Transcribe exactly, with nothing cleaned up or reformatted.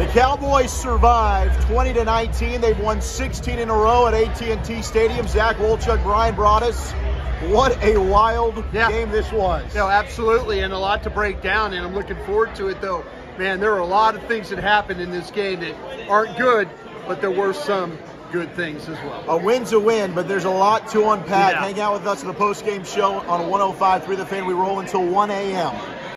The Cowboys survived twenty to nineteen. They've won sixteen in a row at A T and T Stadium. Zach Wolchuk, Brian Broaddus. What a wild yeah. game this was. No, absolutely, and a lot to break down, and I'm looking forward to it, though. Man, there are a lot of things that happened in this game that aren't good, but there were some good things as well. A win's a win, but there's a lot to unpack. Yeah. Hang out with us in the post-game show on one oh five point three The Fan. We roll until one a m